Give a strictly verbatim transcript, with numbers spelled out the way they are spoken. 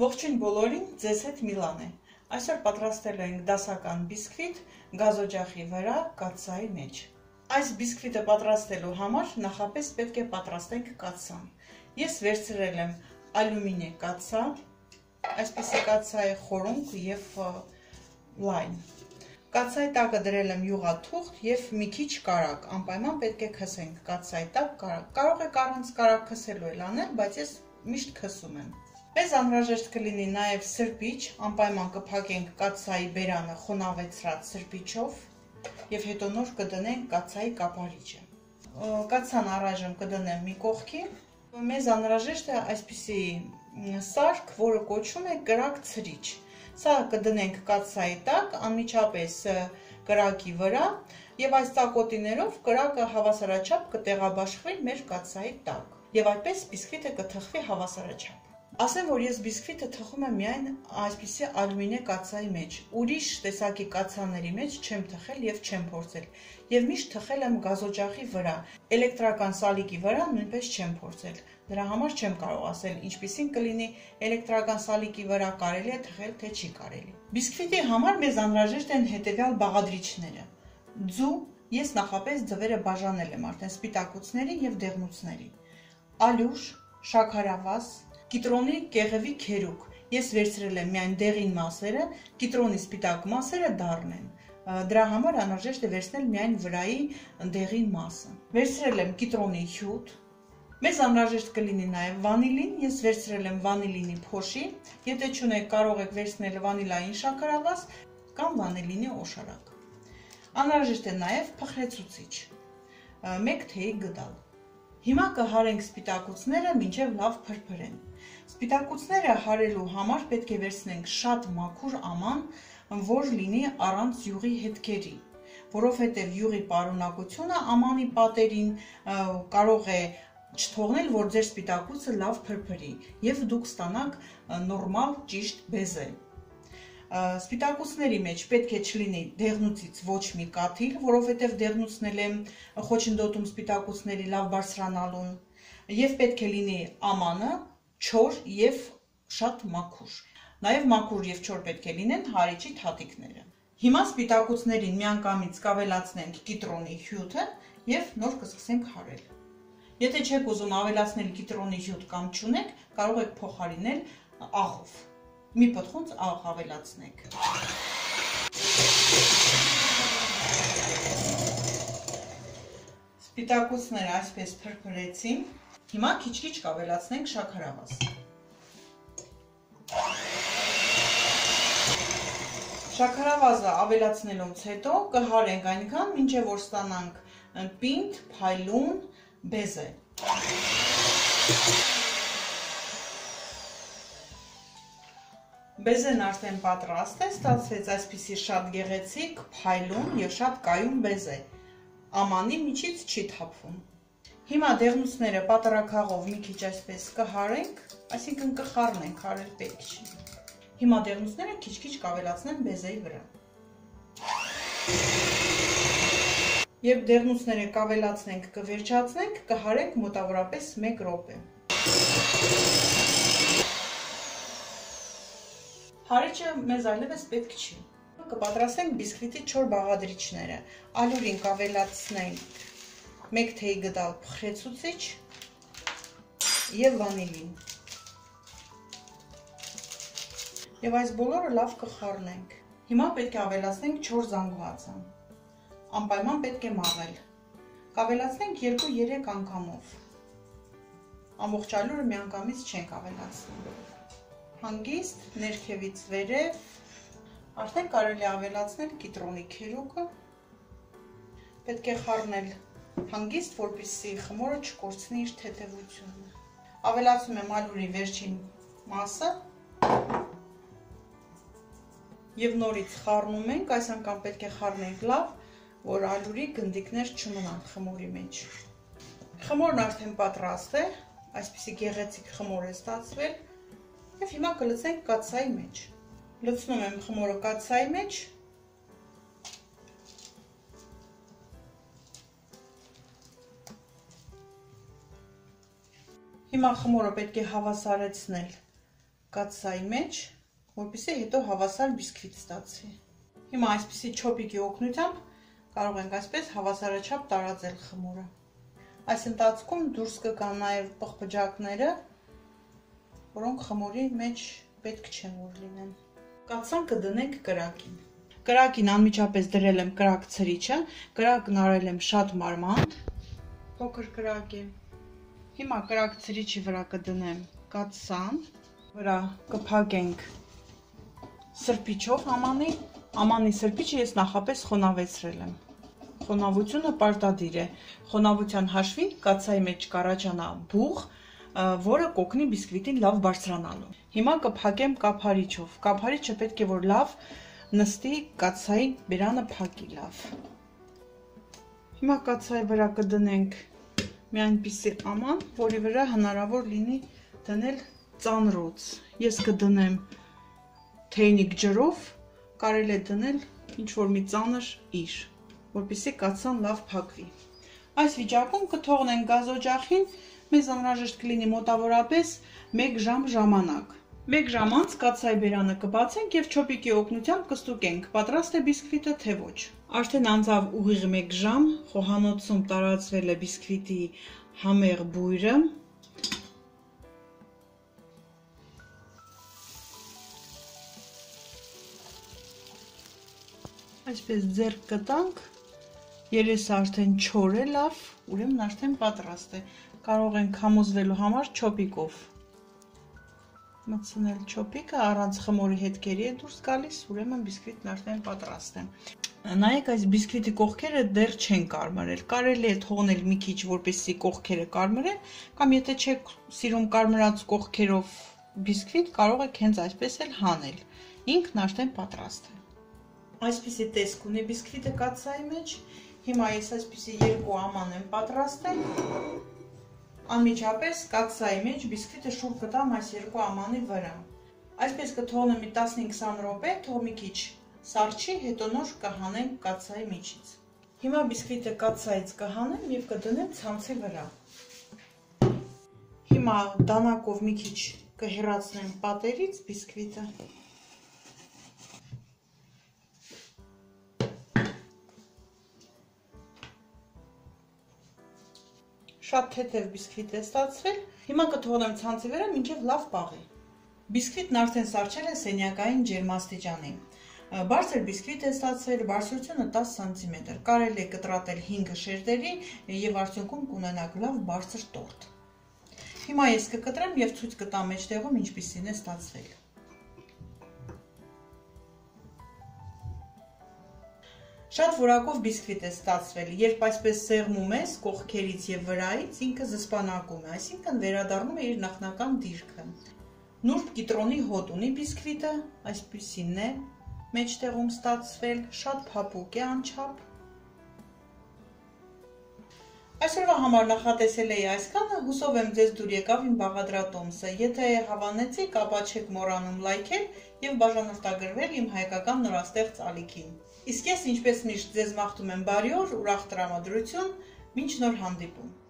Ողջույն բոլորին, ձեզ հետ Միլան է։ Այսօր պատրաստել ենք դասական բիսկվիտ գազօջախի վրա կաթսայի մեջ։ Այս բիսկվիտը պատրաստելու համար նախապես պետք է պատրաստենք կաթսան։ Ես վերցրել եմ ալյումինե կաթսա, այսպիսի կաթսա է խորունկ եւ լայն։ Կաթսայի տակը դրել եմ յուղաթուղթ եւ մի քիչ կարակ, անպայման պետք է քսենք կաթսայի տակ կարակ։ Կարող եք առանց կարակ քսելու էլ անել, բայց ես միշտ քսում եմ։ Մեզ անհրաժեշտ կլինի նաև սրբիչ, անպայման կփակենք կաթսայի բերանը խոնավեցրած սրբիչով եւ հետո նոր կդնենք կաթսայի կապարիչը։ Կաթսան առայժմ կդնեմ մի կողքի։ Մեզ անհրաժեշտ է այսպիսի սարք, որը կոչվում է կրակ ցրիչ։ Սա կդնենք կաթսայի տակ, անմիջապես կրակի վրա եւ այս տակոտիներով կրակը հավասարաչափ կտեղաբաշխվի մեր կաթսայի տակ եւ այդպես բիսկվիտը կթխվի հավասարաչափ։ Ասեմ, որ ես բիսկվիտը թխում եմ միայն այսպիսի ալյումինե կաթսայի մեջ։ Ուրիշ տեսակի կաթսաների մեջ չեմ թխել եւ չեմ փորձել։ Եվ միշտ թխել եմ գազօջախի վրա։ Էլեկտրական սալիկի վրա նույնպես չեմ փորձել։ Դրա համար չեմ կարող ասել ինչպիսին կլինի էլեկտրական սալիկի վրա կարելի է թխել, թե չի կարելի։ Բիսկվիտի համար մեզ անհրաժեշտ են հետեւյալ բաղադրիչները։ Ձու, ես նախապես ձվերը բաժանել եմ արդեն սպիտակուցների եւ դեղնուցների։ Ալյուր, շաքարավազ, կիտրոնի կեղևի քերուկ։ Ես վերցրել եմ միայն դեղին մասերը, կիտրոնի սպիտակ մասերը դառն են։ Դրա համար անհրաժեշտ է վերցնել միայն վրայի դեղին մասը։ Վերցրել եմ կիտրոնի հյութ։ Մեզ անհրաժեշտ կլինի նաև վանիլին, ես վերցրել եմ վանիլինի փոշի։ Եթե չունեք, կարող եք վերցնել վանիլային շաքարավազ կամ վանիլինի օշարակ։ Անհրաժեշտ է նաև փխրեցուցիչ, մեկ թեյ գդալ։ Հիմա կհարենք սպիտակուցները մինչև լավ փրփրեն։ Սպիտակուցները հարելու համար պետք է վերցնենք շատ մաքուր աման, որ լինի առանց յուղի հետքերի, որովհետև յուղի պարունակությունը ամանի պատերին կարող է չթողնել, որ ձեր սպիտակուցը լավ փրփրի եւ դուք ստանաք նորմալ ճիշտ բեզե։ Սպիտակուցների մեջ պետք է չլինի դեղնուցից ոչ մի կաթիլ, որովհետև դեղնուցնել եմ խոչընդոտում սպիտակուցների լավ բարձրանալուն, եւ պետք է լինի ամանը չոր եւ շատ մաքուր։ Նաեւ մաքուր եւ չոր պետք է լինեն հարիճի թաթիկները։ Հիմա սպիտակուցներին միանգամից կավելացնենք կիտրոնի հյութը եւ նոր կսկսենք հարել։ Եթե չեք ուզում ավելացնել կիտրոնի հյութ կամ չունեք, կարող եք փոխարինել աղով։ Մի պտղունց աղ ավելացնենք։ Սպիտակուցները այսպես փրփրեցին։ Հիմա քիչ-քիչ կավելացնենք շաքարավազ։ Շաքարավազը ավելացնելուց հետո կհարենք այնքան, մինչև որ ստանանք պինդ, փայլուն բեզե։ Բեզեն արդեն պատրաստ է, ստացվեց այսպիսի շատ գեղեցիկ, փայլուն եւ շատ կայուն բեզե։ Ամանի միջից չի թափվում։ Հիմա դեղնուցները պատառաքաղով մի քիչ այսպես կհարենք, այսինքն կխառնենք, հարել պետք չի։ Հիմա դեղնուցները քիչ-քիչ կավելացնենք բեզեի վրա։ Երբ դեղնուցները կավելացնենք, կվերջացնենք, կհարենք մոտավորապես մեկ րոպե։ Հարիճը մեզ այլևս պետք չի։ Կպատրաստենք բիսկվիտի չոր բաղադրիչները։ Ալյուրին կավելացնենք մեկ թեյ գդալ փխրեցուցիչ եւ վանիլին։ Եվ այս բոլորը լավ կխառնենք։ Հիմա պետք է ավելացնենք չոր զանգվածը։ Անպայման պետք է մաղել։ Կավելացնենք երկու-երեք անգամով։ Ամբողջ ալյուրը միանգամից չենք ավելացնում։ Հանգիստ, ներքևից վերև, արդեն կարելի ավելացնել կիտրոնի քերուկը, պետք է խառնել հանգիստ, որպեսզի խմորը չկորցնի իր թեթևությունը։ Ավելացնում եմ ալյուրի վերջին մասը եւ նորից խառնում ենք, այս անգամ պետք է խառնենք լավ, որ ալյուրի գնդիկներ չմնան խմորի մեջ։ Խմորն արդեն պատրաստ է, այսպիսի գեղեցիկ խմոր է ստացվել։ Եվ հիմա կլցնենք կաթսայի մեջ։ Լցնում եմ խմորը կաթսայի մեջ։ Հիմա խմորը պետք է հավասարեցնել կաթսայի մեջ, որպեսզի հետո հավասար բիսկվիտ ստացվի։ Հիմա այսպիսի չոպիկի օգնությամբ կարող ենք այսպես հավասարաչափ տարածել խմորը։ Այս ընթացքում դուրս կգան նաև պղպջակները, որոնք խմորի մեջ պետք չէ որ լինեն։ Կաթսան կդնենք կրակին։ Կրակին անմիջապես դրել եմ կրակ ցրիչը, կրակն արել եմ շատ մարմանդ, փոքր կրակ է։ Հիմա կրակ ցրիչի վրա կդնեմ կաթսան, վրա կփակենք սրբիչով ամանի, ամանի սրբիչը ես նախապես խոնավեցրել եմ։ Խոնավությունը պարտադիր է, խոնավության հաշվին կաթսայի մեջ կառաջանա բուղ, որը կօգնի բիսկվիտին լավ բարձրանալու։ Հիմա կփակեմ կափարիչով, կափարիչը պետք է որ լավ նստի կաթսայի բերանը փակի լավ։ Հիմա կաթսայի վրա կդնենք մի այնպիսի աման, որի վրա հնարավոր լինի դնել ծանրոց։ Ես կդնեմ թեյնիկ ջրով, կարելի է դնել ինչ-որ մի ծանր իր, որպեսզի կաթսան լավ փակվի։ Այս վիճակում կթողնենք գազօջախին, մեզ անհրաժեշտ կլինի մոտավորապես մեկ ժամ ժամանակ։ Մեկ ժամ անց կաթսայի բերանը կբացենք և չոպիկի օգնությամբ կստուգենք, պատրաստ է բիսկվիտը թե ոչ։ Արդեն անցավ ուղիղ մեկ ժամ, խոհանոցում տարածվել է բիսկվիտի համեղ բույրը։ Այսպես ձեռք կտանք, երեսը արդեն չոր է լավ, ուրեմն արդեն պատրաստ է։ Կարող ենք համոզվելու համար չոպիկով մտցնել չոպիկը, առանց խմորի հետքերի է դուրս գալիս, ուրեմն բիսկվիտն արդեն պատրաստ է։ Նայեք, այս բիսկվիտի կողքերը դեռ չեն կարմրել, կարելի է թողնել մի քիչ, որպեսզի կողքերը կարմրեն, կամ եթե չեք սիրում կարմրած կողքերով բիսկվիտ, կարող եք հենց այսպես էլ հանել, ինքն արդեն պատրաստ է։ Այսպիսի տեսք ունի բիսկվիտը կաթսայի մեջ, հիմա ես այսպիսի երկու աման եմ պատրաստել, անմիջապես կաթսայի մեջ բիսկվիտը շուռ կտամ այս երկու ամանի վրա։ Այսպես կթողնեմ մի տասնհինգ-քսան րոպե, թող մի քիչ սառչի, հետո նոր կհանենք կաթսայի միջից։ Հիմա բիսկվիտը կաթսայից կհանեմ և կդնեմ ցանցի վրա։ Հիմա դանակով մի քիչ կհեռացնեմ պատերից բիսկվիտը։ Շատ թեթև բիսկվիտ է ստացվել, հիմա կթողնեմ ցանցի վրա մինչև լավ պաղի։ Բիսկվիտն արդեն սառչել է սենյակային ջերմաստիճանի։ Բարձր բիսկվիտ է ստացվել, բարձրությունը տասը սանտիմետր, կարելի է կտրատել հինգ շերտերի և արդյունքում կունենաք լավ բարձր տորտ։ Հիմա ես կկտրեմ և ցույց կտամ մեջտեղում ինչպիսին է ստացվել։ Շատ որակով բիսկվիտ է ստացվել, երբ այսպես սեղմում ես կողքերից և վրայից, ինքը զսպանակում է, այսինքն վերադառնում է իր նախնական դիրքը։ Նուրբ կիտրոնի հոտ ունի բիսկվիտը, այսպիսին է մեջտեղում ստացվել, շատ փափուկ է անչափ։ Այսօրվա համար նախատեսել էի այսքանը, հուսով եմ ձեզ դուր եկավ իմ բաղադրատոմսը, եթե հավանեցիք, ապա չեք մոռանում լայքել և բաժանորդագրվել իմ հայկական նորաստեղծ ալիքին։ Իսկ ես ինչպես միշտ ձեզ մաղթում եմ բարի օր, ուրախ տրամադրություն, մինչ նոր հանդիպում։